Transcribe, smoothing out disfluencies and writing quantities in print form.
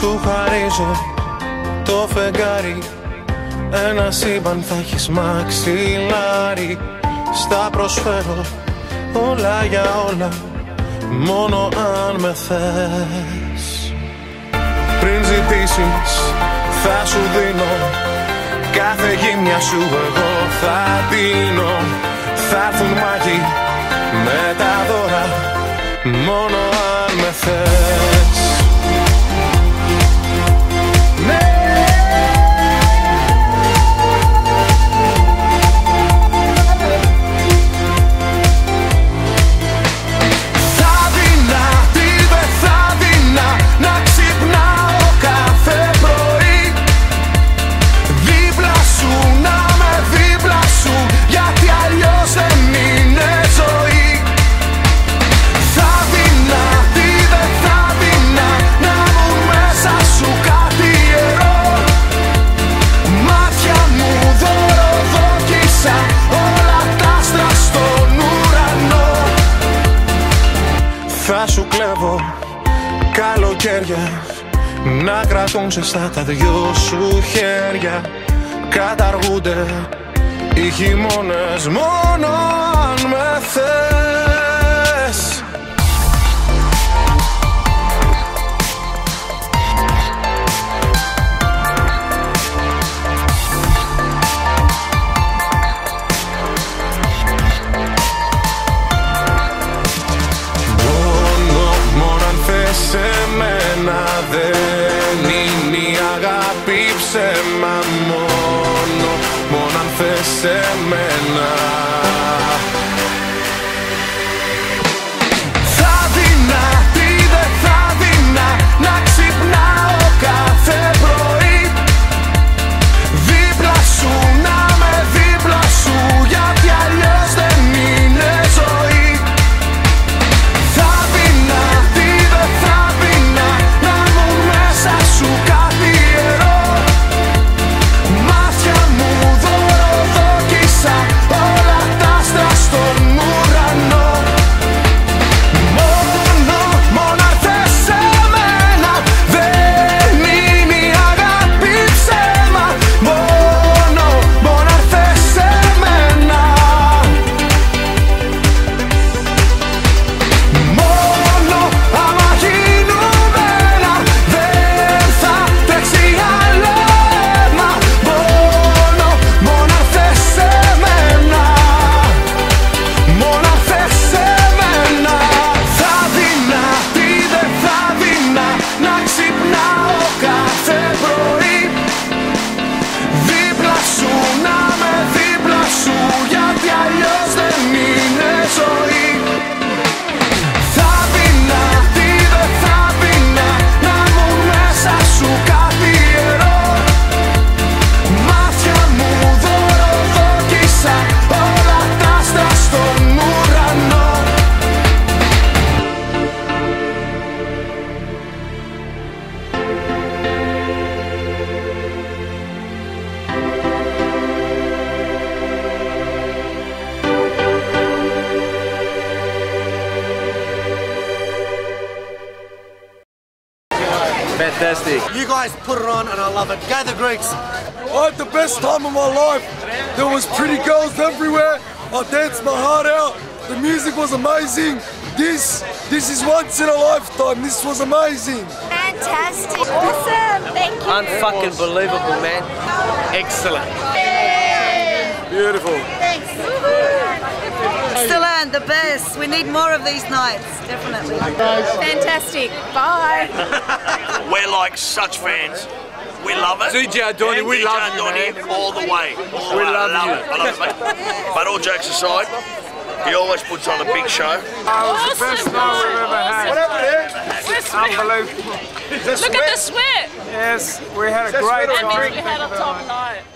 Σου χαρίζω το φεγγάρι, ένα σύμπαν θα έχεις μαξιλάρι. Στα προσφέρω όλα για όλα, μόνο αν με θες. Πριν ζητήσεις θα σου δίνω, κάθε γύμνια σου εγώ θα δίνω. Θα έρθουν μάγοι με τα δώρα, μόνο αν με θες. Θα σου κλέβω καλοκαίρια, να κρατούν ζεστά τα δυο σου χέρια. Καταργούνται οι χειμώνες, μόνο αν με θες. Δεν είναι η αγάπη ψέμα, μόνο αν θες εμένα. Θα δεινά, τι δεν θα δεινά, να ξυπνάω κάθε πρωί δίπλα σου, να με δίπλα σου, γιατί αλλιώς δεν είναι ζωή. Θα δεινά, τι δεν θα δεινά, σου κάτι ιερό. Μάτια μου δωροδόκησα όλα τα άστρα στον ουρανό. Μόνο αν θες σε μένα, δεν είναι η αγάπη ψέμα. Μόνο αν θες σε μένα. Μόνο άμα γίνουμε ένα, δεν θα τρέξει άλλο αίμα. Μόνο αν θες σε μένα, μόνο αν θες σε μένα. Θα δεινά, τι δεν θα δεινά, να ξυπνάω κάθε πρωί δίπλα σου, να με δίπλα σου, γιατί αλλιώς δεν είναι ζωή. Θα δεινά, τι δεν θα δεινά, να μου μέσα σου κάτι ιερό. Μάτια μου δωροδόκησα όλα τα άστρα στον ουρανό. Fantastic. You guys put it on and I love it. Go the Greeks. I had the best time of my life. There was pretty girls everywhere. I danced my heart out. The music was amazing. This is once in a lifetime. This was amazing. Fantastic. Awesome. Thank you. Unfucking believable, man. Excellent. Beautiful. Thanks. Excellent, the best. We need more of these nights, definitely. Fantastic. Bye. We're like such fans. We love it. DJ Donny, we love you, Donny man. all the way. We love you. I love it, mate. But all jokes aside, he always puts on a big show. It was the best night we've ever had. Whatever it is. Unbelievable. Look at the sweat. Yes, we had a great time. We had a top night.